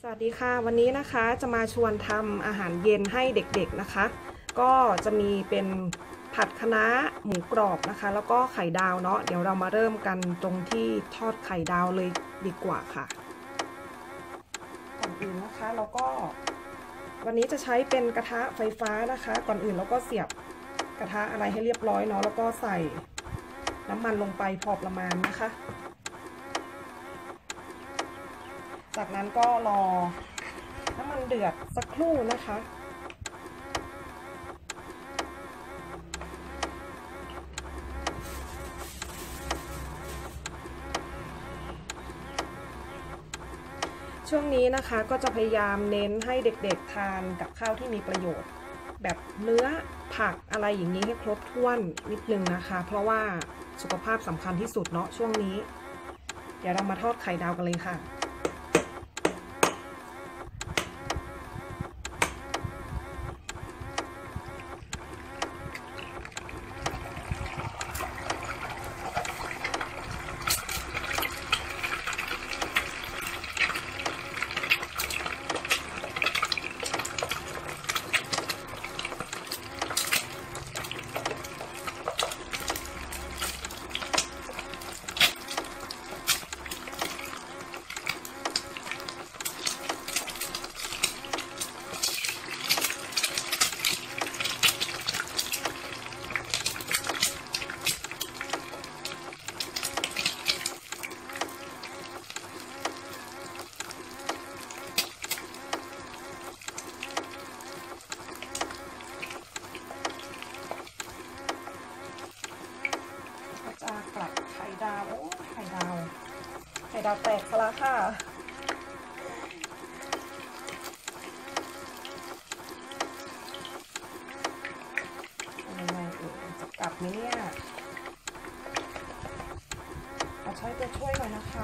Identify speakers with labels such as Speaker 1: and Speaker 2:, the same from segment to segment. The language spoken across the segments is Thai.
Speaker 1: สวัสดีค่ะวันนี้นะคะจะมาชวนทำอาหารเย็นให้เด็กๆนะคะก็จะมีเป็นผัดคะน้าหมูกรอบนะคะแล้วก็ไข่ดาวเนาะเดี๋ยวเรามาเริ่มกันตรงที่ทอดไข่ดาวเลยดีกว่าค่ะก่อนอื่นนะคะเราก็วันนี้จะใช้เป็นกระทะไฟฟ้านะคะก่อนอื่นเราก็เสียบกระทะอะไรให้เรียบร้อยเนาะแล้วก็ใส่น้ำมันลงไปพอประมาณนะคะจากนั้นก็รอน้ำมันเดือดสักครู่นะคะช่วงนี้นะคะก็จะพยายามเน้นให้เด็กๆทานกับข้าวที่มีประโยชน์แบบเนื้อผักอะไรอย่างนี้ให้ครบถ้วนนิดนึงนะคะเพราะว่าสุขภาพสำคัญที่สุดเนาะช่วงนี้เดี๋ยวเรามาทอดไข่ดาวกันเลยค่ะจะกลับไข่ดาวไข่ดาวแตกซะแล้วค่ะยังไงจะกลับไหมเนี่ยใช้ตัวช่วยหน่อยนะคะ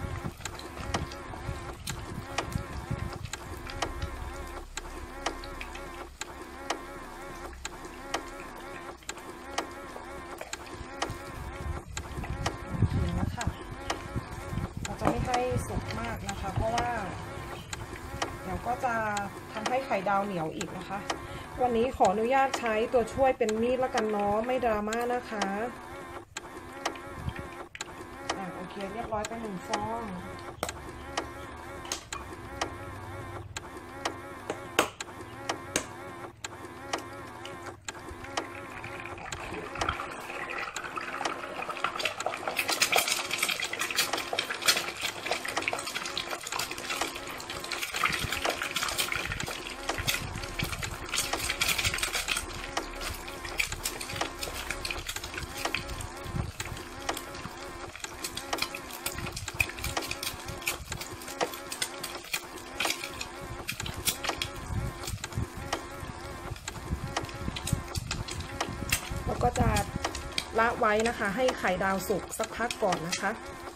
Speaker 1: ไม่ให้สุกมากนะคะเพราะว่าเดี๋ยวก็จะทำให้ไข่ดาวเหนียวอีกนะคะวันนี้ขออนุญาตใช้ตัวช่วยเป็นมีดละกันเนาะไม่ดราม่านะคะโอเคเรียบร้อยไป1 ฟองก็จะละไว้นะคะให้ไข่ดาวสุกสักพักก่อนนะคะ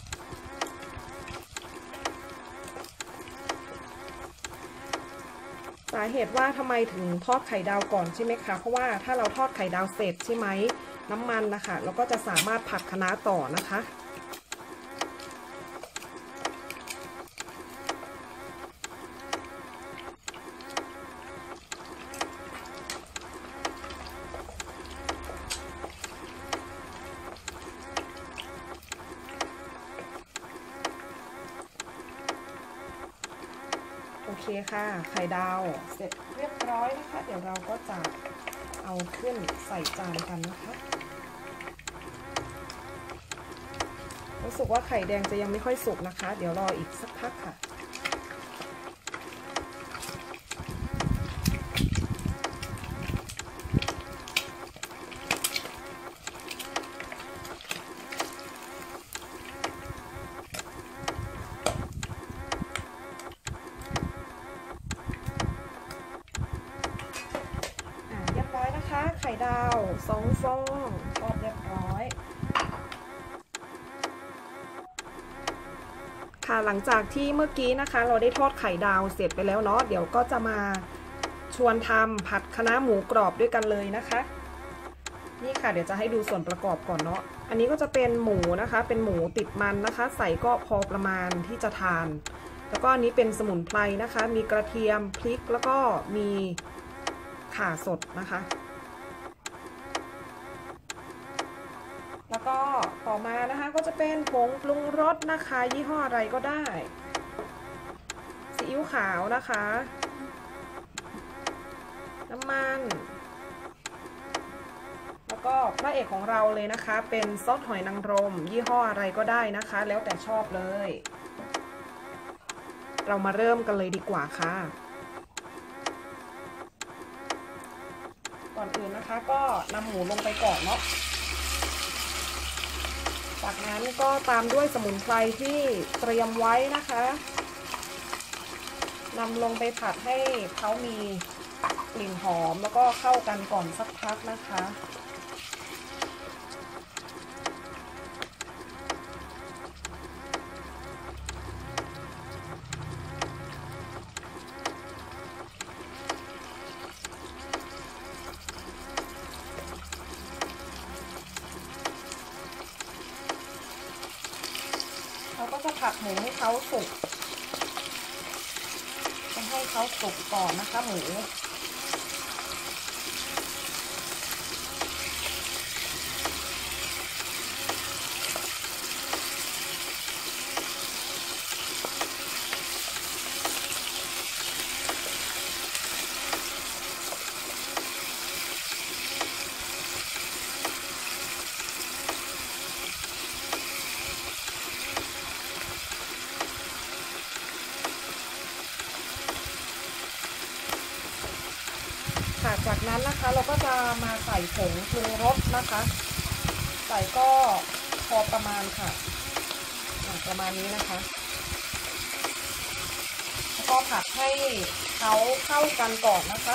Speaker 1: สาเหตุว่าทำไมถึงทอดไข่ดาวก่อนใช่ไหมคะเพราะว่าถ้าเราทอดไข่ดาวเสร็จใช่ไหมน้ำมันนะคะเราก็จะสามารถผัดคะน้าต่อนะคะโอเคค่ะไข่ดาวเสร็จเรียบร้อยนะคะเดี๋ยวเราก็จะเอาขึ้นใส่จานกันนะคะรู้สึกว่าไข่แดงจะยังไม่ค่อยสุกนะคะเดี๋ยวรออีกสักพักค่ะไข่ดาว2 ฟองทอดเรียบร้อยค่ะหลังจากที่เมื่อกี้นะคะเราได้ทอดไข่ดาวเสร็จไปแล้วเนาะเดี๋ยวก็จะมาชวนทำผัดคะน้าหมูกรอบด้วยกันเลยนะคะนี่ค่ะเดี๋ยวจะให้ดูส่วนประกอบก่อนเนาะอันนี้ก็จะเป็นหมูนะคะเป็นหมูติดมันนะคะใส่ก็พอประมาณที่จะทานแล้วก็อันนี้เป็นสมุนไพรนะคะมีกระเทียมพริกแล้วก็มีข่าสดนะคะแล้วก็ต่อมานะคะก็จะเป็นผงปรุงรสนะคะยี่ห้ออะไรก็ได้ซีอิ๊วขาวนะคะน้ำมันแล้วก็พระเอกของเราเลยนะคะเป็นซอสหอยนางรมยี่ห้ออะไรก็ได้นะคะแล้วแต่ชอบเลยเรามาเริ่มกันเลยดีกว่าค่ะก่อนอื่นนะคะก็นำหมูลงไปก่อนเนาะจากนั้นก็ตามด้วยสมุนไพรที่เตรียมไว้นะคะนำลงไปผัดให้เขามีกลิ่นหอมแล้วก็เข้ากันก่อนสักพักนะคะเราก็จะผัดหมูให้เขาสุกต้องให้เขาสุกก่อนนะคะหมูจากนั้นนะคะเราก็จะมาใส่ผงปรุงรสนะคะใส่ก็พอประมาณค่ะประมาณนี้นะคะแล้วก็ผัดให้เขาเข้ากันก่อนนะคะ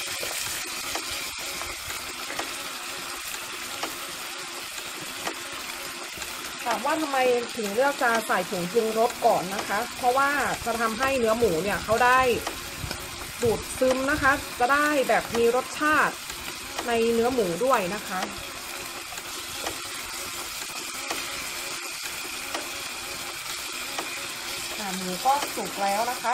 Speaker 1: ถามว่าทำไมถึงเลือกจะใส่ผงปรุงรสก่อนนะคะเพราะว่าจะทำให้เนื้อหมูเนี่ยเขาได้ดูดซึมนะคะจะได้แบบมีรสชาติในเนื้อหมูด้วยนะคะหมูก็สุกแล้วนะคะ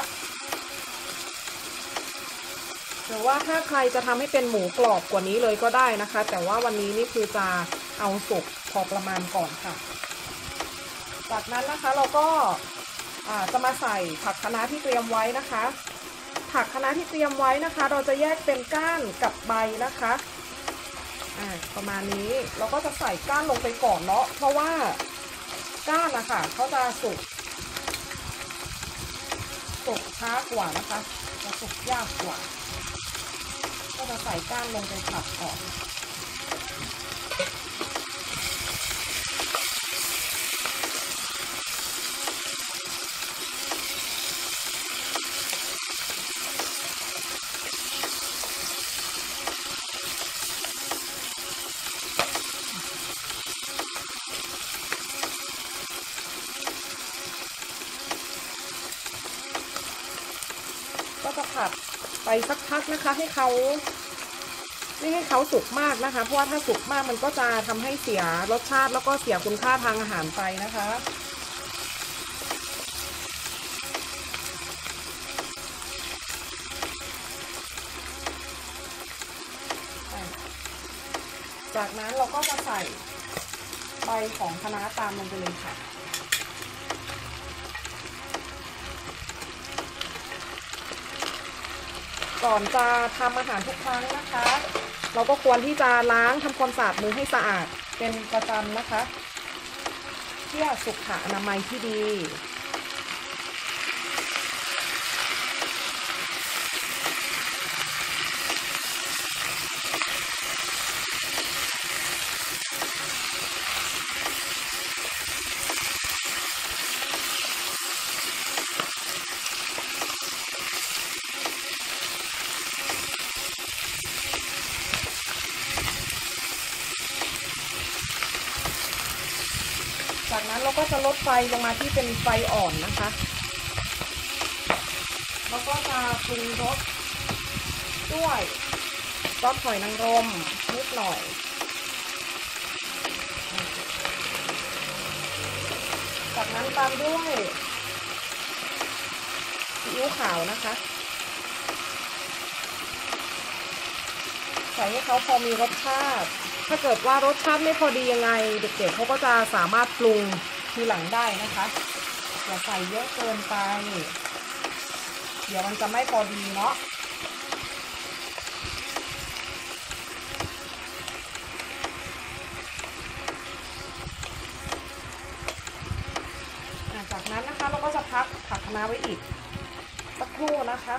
Speaker 1: หรือว่าถ้าใครจะทำให้เป็นหมูกรอบกว่านี้เลยก็ได้นะคะแต่ว่าวันนี้นี่คือจะเอาสุกพอประมาณก่อนค่ะจากนั้นนะคะเราก็จะมาใส่ผักคะน้าที่เตรียมไว้นะคะผักคะน้าที่เตรียมไว้นะคะเราจะแยกเป็นก้านกับใบนะคะประมาณนี้เราก็จะใส่ก้านลงไปก่อนเนาะเพราะว่าก้านนะคะเขาจะสุกช้ากว่านะคะจะสุกยากกว่าก็จะใส่ก้านลงไปผัดก่อนก็จะผัดไปสักพักนะคะให้เขาไม่ให้เขาสุกมากนะคะเพราะว่าถ้าสุกมากมันก็จะทำให้เสียรสชาติแล้วก็เสียคุณค่าทางอาหารไปนะคะจากนั้นเราก็จะใส่ใบของคะน้าตามลงไปเลยค่ะก่อนจะทำอาหารทุกครั้งนะคะเราก็ควรที่จะล้างทำความสะอาดมือให้สะอาดเป็นประจำนะคะเพื่อสุขอนามัยที่ดีจากนั้นเราก็จะลดไฟลงมาที่เป็นไฟอ่อนนะคะแล้วก็จะปรุงรสด้วยซอสหอยนางรมนิดหน่อยจากนั้นตามด้วยอิ๊วขาวนะคะใส่ให้เขาพอมีรสชาติถ้าเกิดว่ารสชาติไม่พอดียังไงเด็กๆเขาก็จะสามารถปรุงทีหลังได้นะคะอย่าใส่เยอะเกินไปเดี๋ยวมันจะไม่พอดีเนาะจากนั้นนะคะเราก็จะพักผักคะน้าไว้อีกสักครู่นะคะ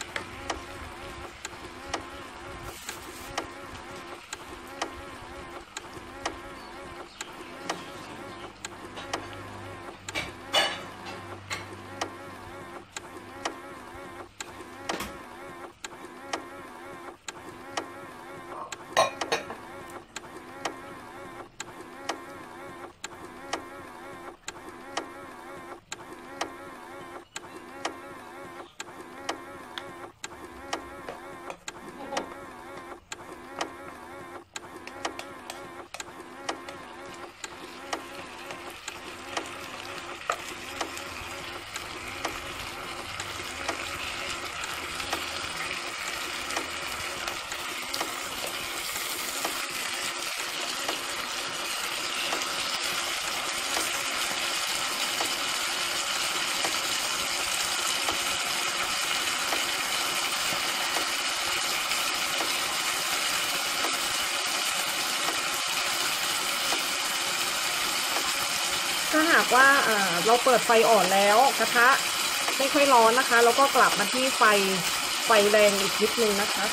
Speaker 1: ถ้าหากว่าเราเปิดไฟอ่อนแล้วกระทะไม่ค่อยร้อนนะคะแล้วก็กลับมาที่ไฟแรงอีกนิดนึงนะคะ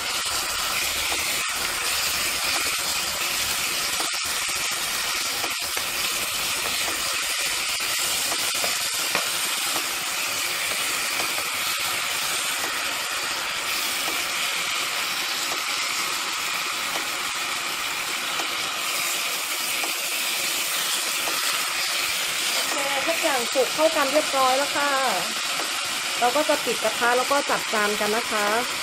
Speaker 1: ทุกอย่างสุกเข้ากันเรียบร้อยแล้วค่ะเราก็จะปิดกระทะแล้วก็จัดจานกันนะคะ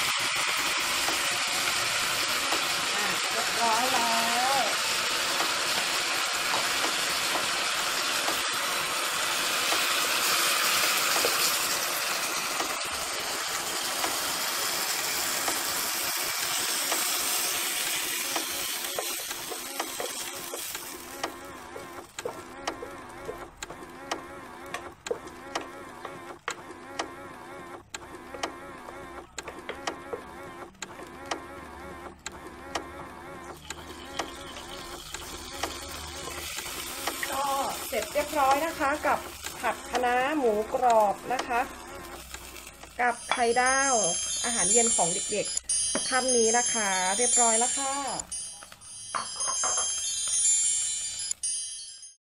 Speaker 1: เรียบร้อยแล้วเสร็จเรียบร้อยนะคะกับผัดคะน้าหมูกรอบนะคะกับไข่ดาวอาหารเย็นของเด็กๆค่ำนี้นะคะเรียบร้อยแล้วค่ะ